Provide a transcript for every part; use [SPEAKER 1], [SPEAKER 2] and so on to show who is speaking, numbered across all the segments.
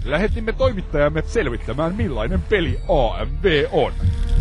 [SPEAKER 1] lähetimme toimittajamme selvittämään, millainen peli AMV on.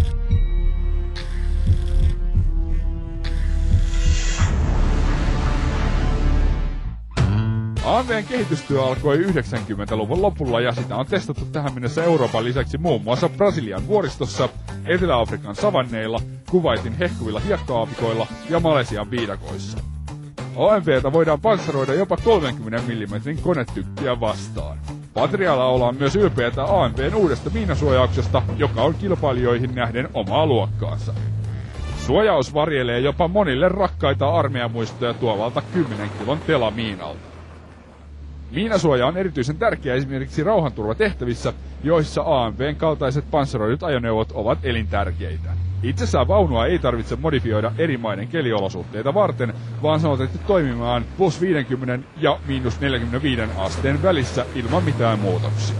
[SPEAKER 1] AMV:n kehitystyö alkoi 90-luvun lopulla ja sitä on testattu tähän mennessä Euroopan lisäksi muun muassa Brasilian vuoristossa, Etelä-Afrikan savanneilla, Kuwaitin hehkuvilla hiekka-aavikoilla ja Malesian viidakoissa. AMV:tä voidaan panssaroida jopa 30 mm konetykkiä vastaan. Patrialla ollaan myös ylpeitä AMV:n uudesta miinasuojauksesta, joka on kilpailijoihin nähden omaa luokkaansa. Suojaus varjelee jopa monille rakkaita armeijamuistoja tuovalta 10 kilon telamiinalta. Miinasuoja on erityisen tärkeä esimerkiksi rauhanturvatehtävissä, joissa AMV:n kaltaiset panssaroidut ajoneuvot ovat elintärkeitä. Itsessään vaunua ei tarvitse modifioida eri maiden keliolosuhteita varten, vaan se on otettu toimimaan +50 ja -45 asteen välissä ilman mitään muutoksia.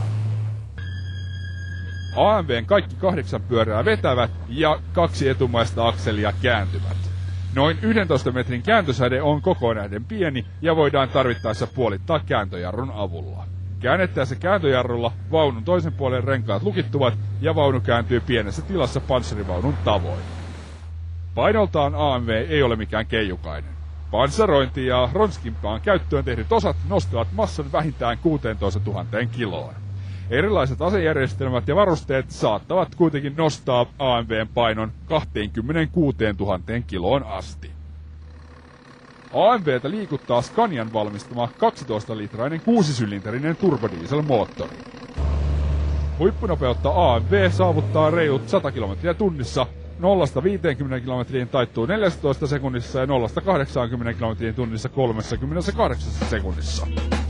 [SPEAKER 1] AMV:n kaikki 8 pyörää vetävät ja 2 etumaista akselia kääntyvät. Noin 11 metrin kääntösäde on koko nähden pieni ja voidaan tarvittaessa puolittaa kääntöjarrun avulla. Käännettäessä kääntöjarrulla vaunun toisen puolen renkaat lukittuvat ja vaunu kääntyy pienessä tilassa panssarivaunun tavoin. Painoltaan AMV ei ole mikään keijukainen. Panssarointi ja ronskimpaan käyttöön tehdyt osat nostavat massan vähintään 16 000 kiloon. Erilaiset asejärjestelmät ja varusteet saattavat kuitenkin nostaa AMV:n painon 26 000 kiloon asti. AMV:tä liikuttaa Scanian valmistama 12-litrainen 6-sylinterinen turbodieselmoottori. Huippunopeutta AMV saavuttaa reilut 100 km tunnissa, 0-50 km taittuu 14 sekunnissa ja 0-80 km tunnissa 38 sekunnissa.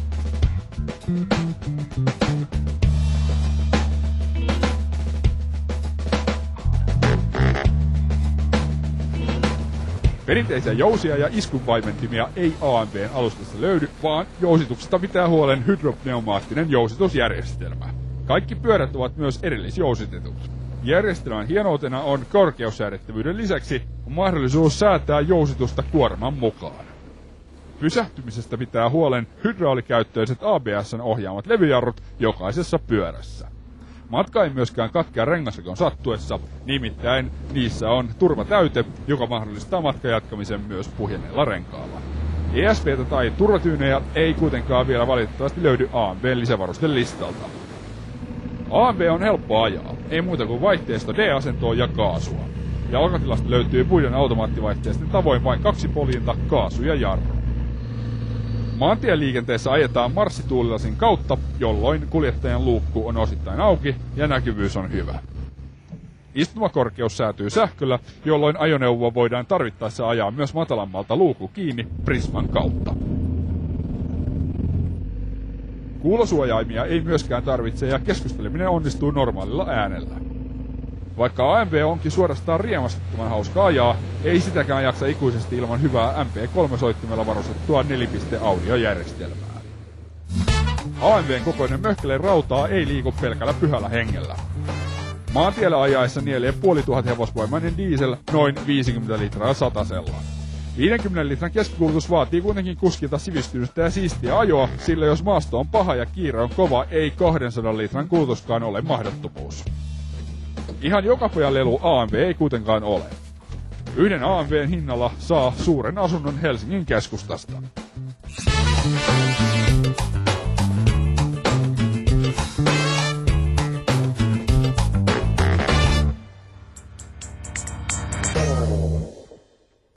[SPEAKER 1] Perinteisiä jousia ja iskunvaimentimia ei AMV:n alustasta löydy, vaan jousituksesta pitää huolen hydropneumaattinen jousitusjärjestelmä. Kaikki pyörät ovat myös erillisjousitetut. Järjestelmän hienoutena on korkeussäädettävyyden lisäksi mahdollisuus säätää jousitusta kuorman mukaan. Pysähtymisestä pitää huolen hydraulikäyttöiset ABS:n ohjaamat levyjarrut jokaisessa pyörässä. Matka ei myöskään katkea rengasrikon sattuessa, nimittäin niissä on turvatäyte, joka mahdollistaa matkan jatkamisen myös puhjenneella renkaalla. ESP:tä tai turvatyynejä ei kuitenkaan vielä valitettavasti löydy AMV:n lisävarusten listalta. AMV on helppo ajaa, ei muuta kuin vaihteisto D-asentoa ja kaasua. Jalkatilasta löytyy muiden automaattivaihteisten tavoin vain 2 poljinta, kaasu ja jarru. Maantieliikenteessä ajetaan marssituulilasin kautta, jolloin kuljettajan luukku on osittain auki ja näkyvyys on hyvä. Istumakorkeus säätyy sähköllä, jolloin ajoneuvoa voidaan tarvittaessa ajaa myös matalammalta luukku kiinni prisman kautta. Kuulosuojaimia ei myöskään tarvitse ja keskusteleminen onnistuu normaalilla äänellä. Vaikka AMV onkin suorastaan riemastattoman hauska ajaa, ei sitäkään jaksa ikuisesti ilman hyvää MP3-soittimella varustettua 4-piste-audiojärjestelmää. AMV:n kokoinen möhkäle rautaa ei liiku pelkällä pyhällä hengellä. Maantiellä ajaessa nielee 500 hevosvoimainen diesel noin 50 litraa satasella. 50 litran keskikulutus vaatii kuitenkin kuskilta sivistynyttä ja siistiä ajoa, sillä jos maasto on paha ja kiire on kova, ei 200 litran kulutuskaan ole mahdottomuus. Ihan joka pojan lelu AMV ei kuitenkaan ole. Yhden AMV:n hinnalla saa suuren asunnon Helsingin keskustasta.